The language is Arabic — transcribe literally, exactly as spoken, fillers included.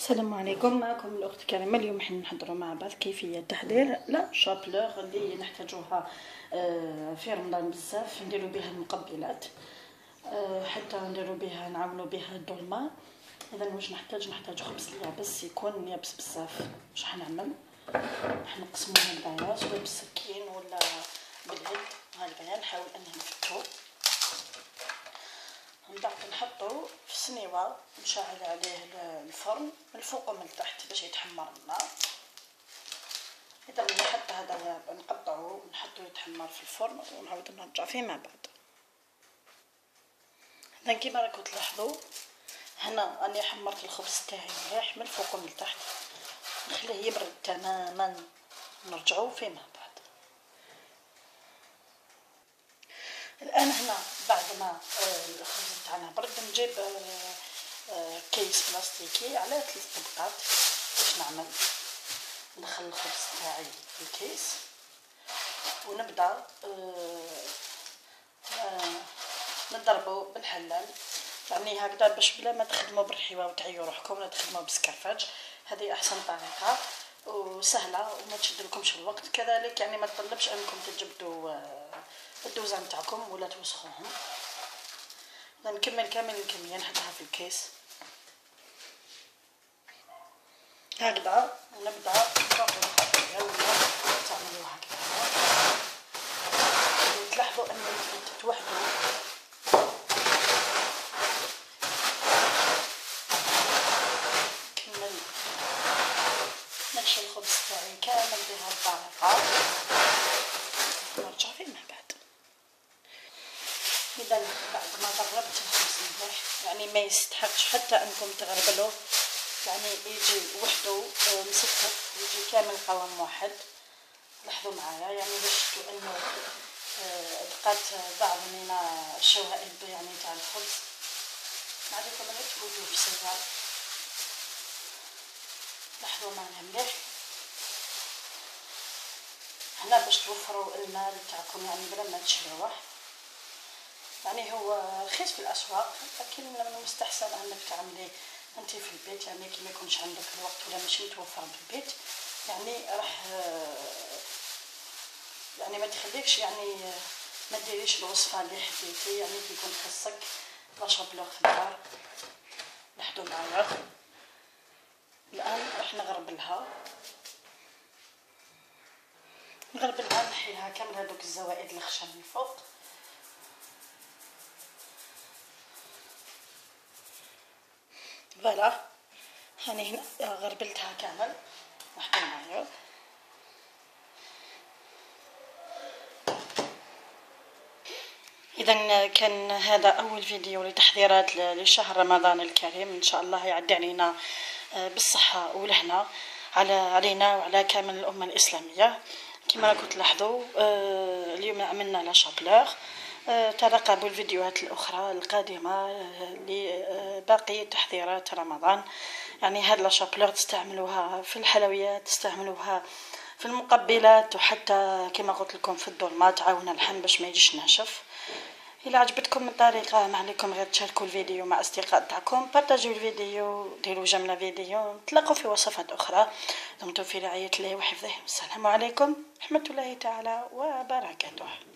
السلام عليكم، معكم الاخت كريمه. اليوم حنا نحضروا مع بعض كيفيه تحضير لا شابلوغ اللي نحتاجوها في رمضان بزاف. نديروا بها المقبلات، حتى نديروا بها نعاونوا بها الدولمه. اذا واش نحتاج نحتاج خبز يابس يكون يابس بزاف. واش حنعمل؟ حنقسموه هكذايا سواء بالسكين ولا باليد. هكذايا نحاول اننا نفتو، من بعد نحطو في السنيوه نشعل عليه الفرن من الفوق ومن التحت باش يتحمر النار. اذا نحط هذا نقطعو نحطو يتحمر في الفرن ونعاود نرجع فيه مع بعض. اذا كيما راكم تلاحظوا هنا راني حمرت الخبز تاعي مليح من الفوق ومن التحت، نخليه يبرد تماما نرجعو فيه مع بعض. الان هنا بعد ما الخبز تاعنا برد نجيب كيس بلاستيكي على ثلاث طبقات. باش نعمل؟ ندخل الخبز تاعي في الكيس ونبدا نضربو بالحلال، يعني هكذا باش بلا ما تخدموا بالحيوه وتعيوا روحكم ولا تخدموا بسكرفاج. هذه احسن طريقه وسهله وما تشدلكمش الوقت، كذلك يعني ما تطلبش انكم تجبدوا الدوزه تاعكم ولا توسخوهم. نكمل كامل الكميه نحطها في الكيس هكذا ونبدا نفرغوا ولا تعملوا هكذا. تلاحظوا ان الفلفل وحده كمل نحشي الخبز تاعي كامل بهذه الطريقه نرجع فيه مع بعض. اذا بعد ما ضربت الخبز مليح، يعني ما يستحقش حتى انكم تغربلوه، يعني يجي وحده مسكر، يجي كامل قوام واحد. لاحظوا معايا يعني باش شفتوا انه بقات بعض من الشوائب يعني تاع الخبز. ما عليكم غير تفوتوا في السيار. لاحظوا معنا مليح هنا باش توفروا المال تاعكم، يعني بلا ما تشريوه. يعني هو رخيص في الاسواق، لكن من المستحسن انك تعمليه انت في البيت، يعني كي ما يكونش عندك الوقت ولا ماشي متوفر بالبيت، يعني راح يعني ما تخليكش يعني ما ديريش الوصفه اللي حبيتي، يعني كي يكون خصك لا شابلوغ في الدار. لاحظوا معايا الان راح نغربلها نغربلها نحيها كامل هذوك الزوائد الخشن من فوق. فوالا هاني هنا غربلتها كامل. لاحظوا معايا اذا كان هذا اول فيديو لتحضيرات لشهر رمضان الكريم. ان شاء الله يعدي علينا بالصحه والهنا على علينا وعلى كامل الامه الاسلاميه. كما راكم تلاحظوا اليوم عملنا لا شابلوغ. ترقبوا الفيديوهات الاخرى القادمه لباقي تحضيرات رمضان. يعني هاد لا شابلوغ تستعملوها في الحلويات، تستعملوها في المقبلات، وحتى كما قلت لكم في الظلمه تعاون اللحم باش ما يجيش ناشف. الى عجبتكم الطريقه ما عليكم غير تشاركوا الفيديو مع اصدقاء تاعكم، بارطاجيو الفيديو، ديروا جمله فيديو. نتلاقوا في وصفات اخرى. دمتم في رعايه الله وحفظه. السلام عليكم ورحمه الله تعالى وبركاته.